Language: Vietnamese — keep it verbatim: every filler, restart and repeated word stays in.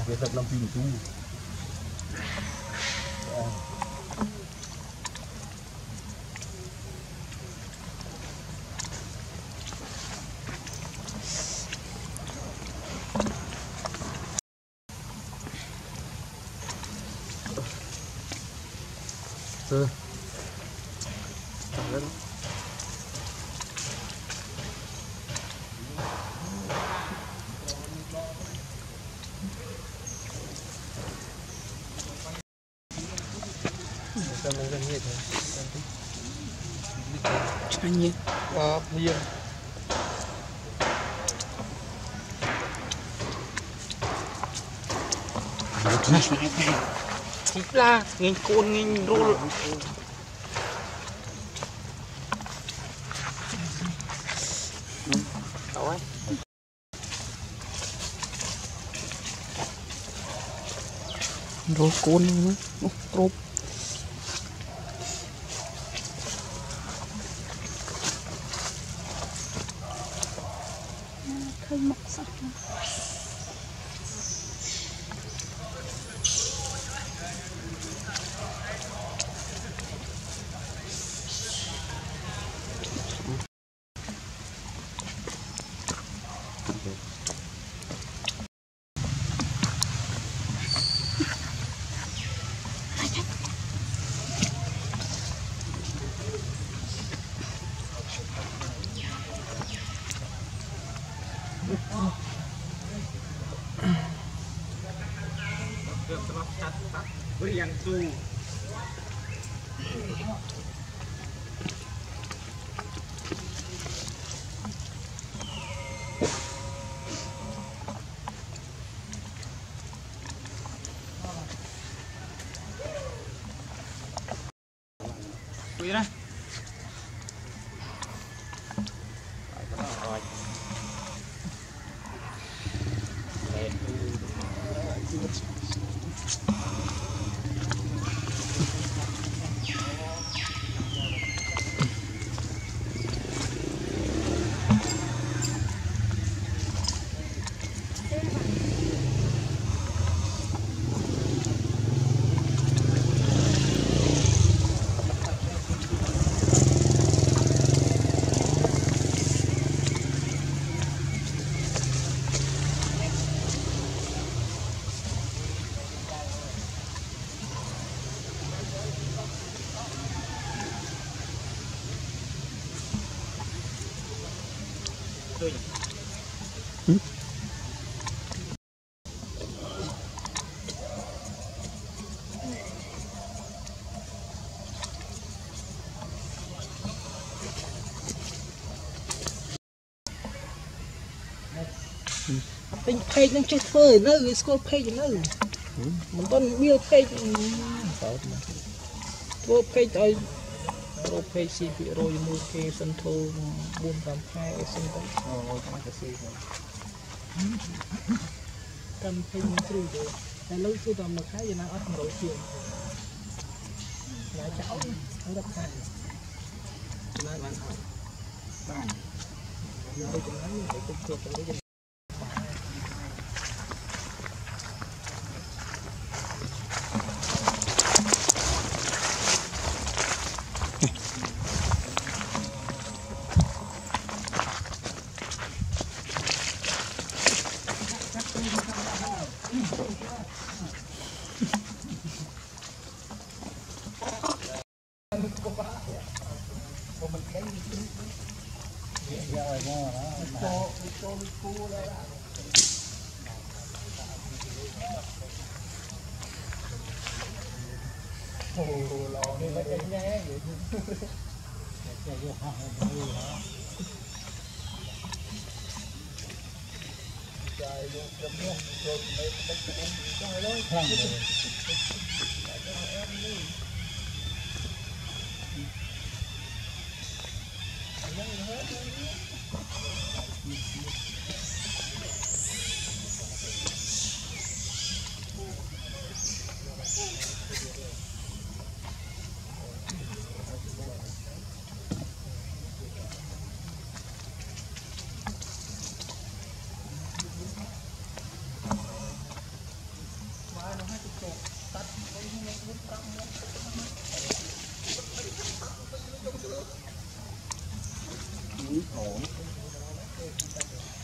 đặc biệt là làm phim chú ừ. Anh nhiên à, nhiên thích là nghìn côn nghìn rô rồi rô côn nữa rô hơi mọc sắc với ăn su ra ừ. Tinh phê nó chết phơi nó cái school phê nó mình toàn miêu phê vô phê tới vô phê xì bị rồi mua phê sân thô buôn làm hai sân tới cầm phê mình trừ rồi là lâu xưa toàn một cái gì nào ấp nổi chuyện là cháu nó đập hàng là bạn hỏi bạn nói cho nó để công việc của nó นี้ของ